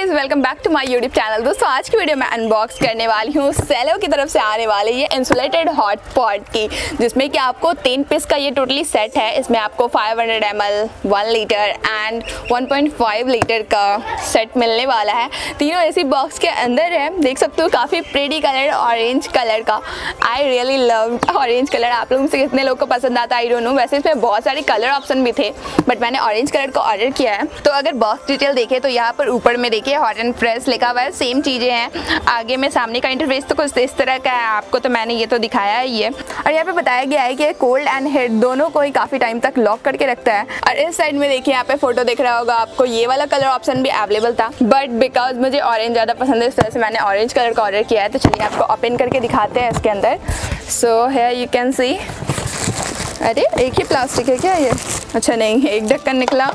Guys, welcome back to my YouTube channel. दोस्तों आज की वीडियो में अनबॉक्स करने वाली हूँ सेलो की तरफ से आने वाले ये इंसुलेटेड हॉट पॉट की, जिसमें कि आपको 3 पीस का ये टोटली सेट है। इसमें आपको 500 ml, 1 लीटर एंड 1.5 लीटर का सेट मिलने वाला है। तीनों इसी बॉक्स के अंदर है। देख सकते हो काफ़ी प्रेटी कलर ऑरेंज कलर का। I really love orange colour. आप लोगों से कितने लोग को पसंद आता है आई डोंट नो। वैसे इसमें बहुत सारे कलर ऑप्शन भी थे बट मैंने ऑरेंज कलर को ऑर्डर किया है। तो अगर बॉक्स डिटेल देखें तो यहाँ पर ऊपर में देखिए हॉट एंड फ्रेश लिखा हुआ है। सेम चीज़ें हैं। आगे में सामने का इंटरफेस तो कुछ इस तरह का है। आपको तो मैंने ये तो दिखाया है ये। और यहाँ पे बताया गया है कि कोल्ड एंड हीट दोनों को ही काफ़ी टाइम तक लॉक करके रखता है। और इस साइड में देखिए यहाँ पे फोटो दिख रहा होगा आपको, ये वाला कलर ऑप्शन भी अवेलेबल था बट बिकॉज मुझे ऑरेंज ज़्यादा पसंद है इस तरह से मैंने ऑरेंज कलर का ऑर्डर किया है। तो चलिए आपको ओपन करके दिखाते हैं इसके अंदर। So here you can see. अरे एक ही प्लास्टिक है क्या ये? अच्छा नहीं, एक ढक्कन निकला।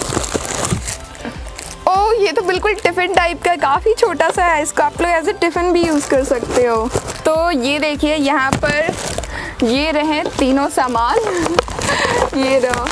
ओह ये तो बिल्कुल टिफ़िन टाइप का, काफ़ी छोटा सा है। इसको आप लोग एज ए टिफ़िन भी यूज़ कर सकते हो। तो ये देखिए यहाँ पर ये रहे तीनों सामान। ये रहो।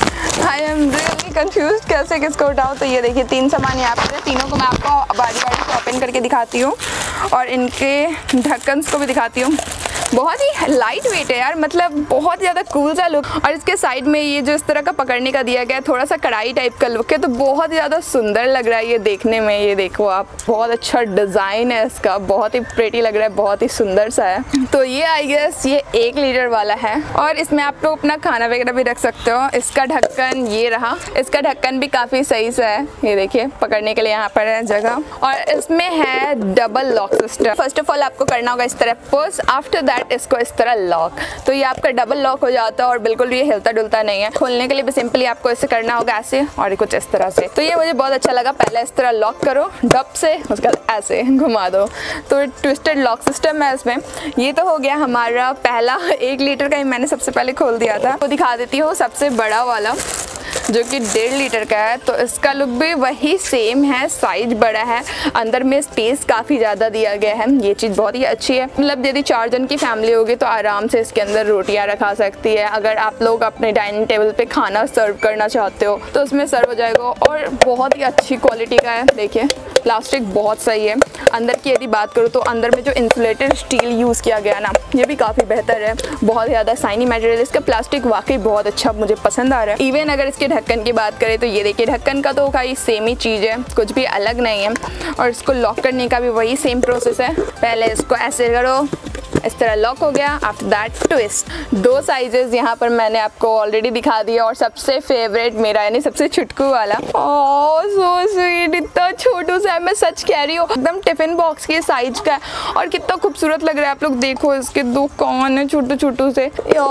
आई एम रियली कंफ्यूज कैसे किसको उठाओ। तो ये देखिए 3 सामान यहाँ पर है। तीनों को मैं आपको बारी बारी से ओपन करके दिखाती हूँ और इनके ढक्कन को भी दिखाती हूँ। बहुत ही लाइट वेट है यार, मतलब बहुत ज़्यादा कूल सा लुक। और इसके साइड में ये जो इस तरह का पकड़ने का दिया गया है, थोड़ा सा कढ़ाई टाइप का लुक है। तो बहुत ज़्यादा सुंदर लग रहा है ये देखने में। ये देखो आप, बहुत अच्छा डिज़ाइन है इसका, बहुत ही प्रेटी लग रहा है, बहुत ही सुंदर सा है। तो ये आई गेस ये 1 लीटर वाला है और इसमें आप लोग अपना खाना वगैरह भी रख सकते हो। इसका ढक्कन ये रहा। इसका ढक्कन भी काफ़ी सही सा है। ये देखिए पकड़ने के लिए यहाँ पर है जगह। और इसमें है double lock system. First of all आपको करना होगा इस तरह पुश, आफ्टर दैट इसको इस तरह लॉक। तो ये आपका डबल लॉक हो जाता है और बिल्कुल ये हिलता डुलता नहीं है। खोलने के लिए भी सिंपली आपको इसे करना होगा ऐसे और कुछ इस तरह से। तो ये मुझे बहुत अच्छा लगा। पहले इस तरह लॉक करो डब से, उसके बाद ऐसे घुमा दो। तो ट्विस्टेड लॉक सिस्टम है इसमें। ये तो हो गया हमारा पहला 1 लीटर का ही मैंने सबसे पहले खोल दिया था। तो दिखा देती हूँ सबसे बड़ा वाला जो कि 1.5 लीटर का है। तो इसका लुक भी वही सेम है, साइज बड़ा है, अंदर में स्पेस काफ़ी ज़्यादा दिया गया है। ये चीज़ बहुत ही अच्छी है। मतलब यदि 4 जन की फैमिली होगी तो आराम से इसके अंदर रोटियां रखा सकती है। अगर आप लोग अपने डाइनिंग टेबल पे खाना सर्व करना चाहते हो तो उसमें सर्व हो जाएगा। और बहुत ही अच्छी क्वालिटी का है। देखिए प्लास्टिक बहुत सही है। अंदर की यदि बात करूँ तो अंदर में जो इंसुलेटेड स्टील यूज़ किया गया ना, ये भी काफ़ी बेहतर है। बहुत ज़्यादा शाइनी मटेरियल। इसका प्लास्टिक वाकई बहुत अच्छा मुझे पसंद आ रहा है। इवन अगर इसके ढक्कन की बात करें तो ये देखिए ढक्कन का तो भाई सेम ही चीज़ है, कुछ भी अलग नहीं है। और इसको लॉक करने का भी वही सेम प्रोसेस है। पहले इसको ऐसे करो, इस तरह लॉक हो गया। After that twist. 2 साइजेस यहाँ पर मैंने आपको ऑलरेडी दिखा दिया और सबसे फेवरेट मेरा यानी सबसे छुटकू वाला। ओह सो स्वीट, इतना छोटू सा है, मैं सच कह रही हूँ, एकदम टिफिन बॉक्स के साइज का है और कितना खूबसूरत लग रहा है। आप लोग देखो इसके 2 कान है छोटू छोटू से।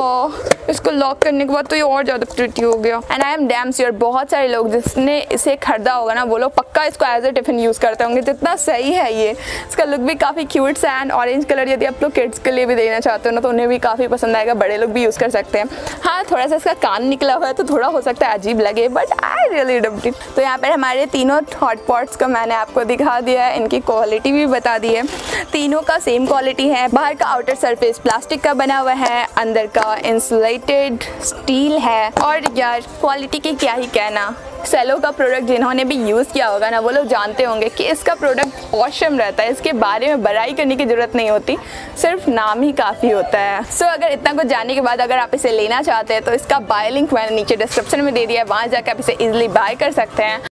इसको लॉक करने के बाद तो ये और ज़्यादा प्रिटी हो गया। And I am damn sure बहुत सारे लोग जिसने इसे खरीदा होगा ना वो लोग पक्का इसको एज ए टिफिन यूज़ करते होंगे। जितना सही है ये, इसका लुक भी काफ़ी क्यूट सा। एंड ऑरेंज कलर यदि आप लोग किड्स के लिए भी देना चाहते हो ना तो उन्हें भी काफ़ी पसंद आएगा। बड़े लोग भी यूज़ कर सकते हैं। हाँ थोड़ा सा इसका कान निकला हुआ है तो थोड़ा हो सकता है अजीब लगे but I really loved it. तो यहाँ पर हमारे तीनों हॉट पॉट्स को मैंने आपको दिखा दिया है। इनकी क्वालिटी भी बता दी है। तीनों का सेम क्वालिटी है। बाहर का आउटर सरफेस प्लास्टिक का बना हुआ है, अंदर का इंसुलेटेड स्टील है। और यार क्वालिटी की क्या ही कहना। सेलो का प्रोडक्ट जिन्होंने भी यूज़ किया होगा ना वो लोग जानते होंगे कि इसका प्रोडक्ट ऑसम रहता है। इसके बारे में बड़ाई करने की ज़रूरत नहीं होती, सिर्फ नाम ही काफ़ी होता है। सो अगर इतना कुछ जानने के बाद अगर आप इसे लेना चाहते हैं तो इसका बाय लिंक मैंने नीचे डिस्क्रिप्शन में दे दिया है, वहाँ जाकर आप इसे ईजिली बाय कर सकते हैं।